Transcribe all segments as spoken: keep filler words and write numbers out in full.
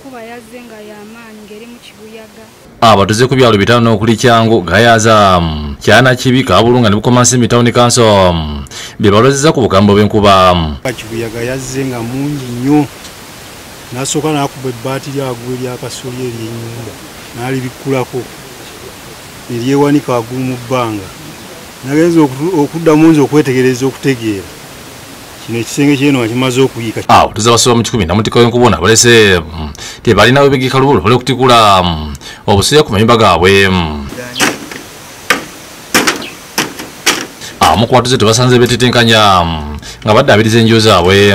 Enkuba yazze nga y'amaanyi ngeri mu kibuyaga. Abatuuze ku byalo bitaano okuli Kyango, Gayaza, Kyana Kibi, Kabulunga ne Bukomansimbi Town Council bye balozezza ku bugambo bw'enkuba. Kibuyaga yazze nga mungi nnyo n'asooka n'akuba ebbaati lyagwe eryakasolya ery'ennyumba n'alibikkulako eryewanika waggulu mu bbanga. Nagenza okuddamu nze okwetegereza okutegeera kino ekisenge kyeno kimaze okuyiika. Awo tuza basoba mu kikumi namutiko w'enkuba balese tebalina webegika lubulo bali okutikula obusuya ku mayumba gaabwe. Amu ku batuuze tebasanze betetenkanya nga baddaabiriza enju zaabwe.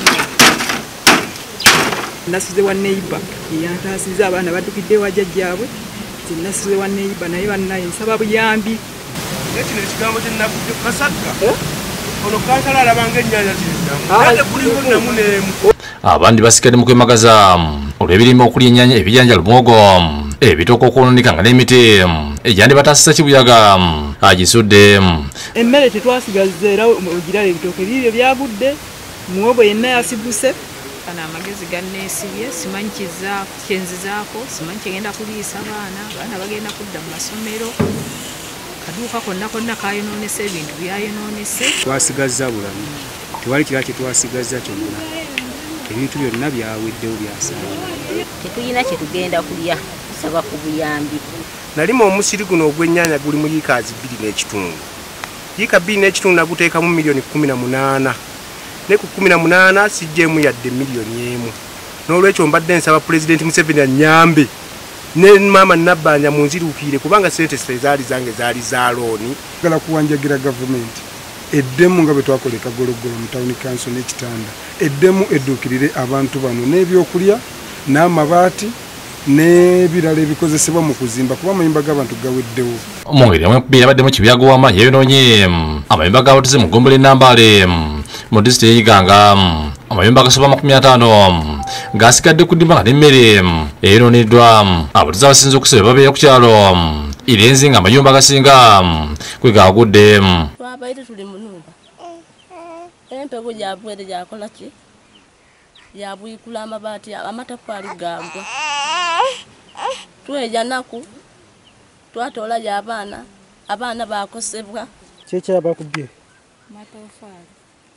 Nasize wa neighbor yantaasiza abaana baddukidde ewa jjajjaabwe nasize wa neighbor naye bannaye nsaba buyambi. Ekino ekigambo kye nnavudde ku kasagga ono kansala alabanga ennyanja ziridamu ate kuliko namu n'emu. Abandi basigadde mu kwemagaza olw'ebirime okuli ennyaanya, ebijanja, lumogo, ebitooke okwonooneka nga n'emiti egyandibataasisa kibuyaga agisudde. Emmere tetwasigaza era ogirala ebitooke bibyo byagudde muwogo yenna yasiguse. Kana amagezi ganneesibye simanyi kyenzizaako simanyi kyegenda kuliisa abaana abaana bagenda kudda mu masomero. Kaduuka konna konna kayonoonese ebintu byayonoonese. Twasigaza bulamu tewali kirala kye twasigaza kyonna ebintu byonna byaweddewo byasala. Tetulina kye tugenda kulya tusaba ku buyambi. Nalima omusiri guno ogw'ennyaanya guli mu yiikaazi bbiri n'ekitundu. Yiika bbiri n'ekitundu naguteekamu miliyoni kumi na munaana ne ku kumi na munaana sijjeemu yadde miliyoni emu. N'olwekyo mbadde nsaba Pulezidenti Museveni annyambe ne mama nabbanja munziruukire kubanga ssente zaali zange zaali za looni. Gala kuwanjagira gavumenti eddemu nga bwe twakoleka Gologolo mu Town Council n'ekitanda eddemu edduukirire abantu bano n'ebyokulya n'amabaati n'ebirala ebikozesebwa mu kuzimba kuba amayumba g'abantu gaweddewo. Mu ngeri emu ekkubi yabadde mu kibuyaga w'amaanyi yeyonoonye amayumba g'abatuuze mu Ggombole Nambale mu disitulikiti y'Iganga. Amayumba agasoba makumi ataano gasigadde ku ddimba nga n'emmere eyonooneddwa. Abatuuze abasinze okusaba babeera ku kyalo Irenzi nga amayumba agasinga kwe gaagudde. Twabaire tuli mu nnumba empewo gyabwere gyakola ki yabwikula amabaati amataffaali gagwa tweja naku twatoola gy'abaana abaana bakosebwa. Kyekyabakubye Matoffaali.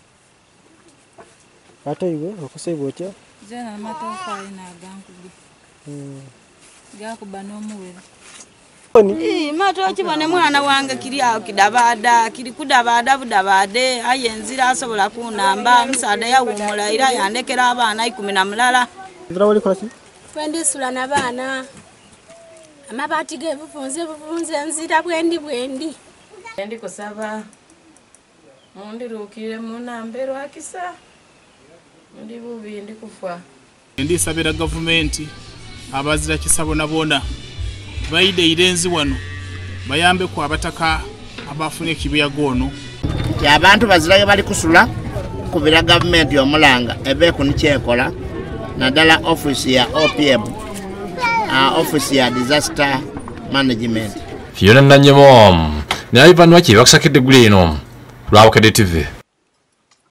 ate iwe okosebwa otya? Zena matoffaali n'agankubye. Gakuba n'omuwere. Ii mato kibone mwana wange kiri awo kidabada kiri kudabada budabade aye enzira asobola kunamba musaada yawumula era yandekera abaana ikumi na mulala. Nzira wali kola ki? Twendisula n'abaana amabaati ge bufunze bufunze nzira bwendi bwendi. Ndi kusaba mundiruukire munambe lwakisa ndi bubi ndi kufa. Ndisabira gavumenti abazira kisabo nabona baide Irenzi wano bayambe ku abataka abafune kibuyaga ono. Abantu bazirayo bali kusula kubira gavumenti omulanga ebe kunikyekola nadala office ya O P M uh, office ya disaster management. Fiona Nanyemo naye vanwa ki bakusakidde gulino lwa Bukedde T V.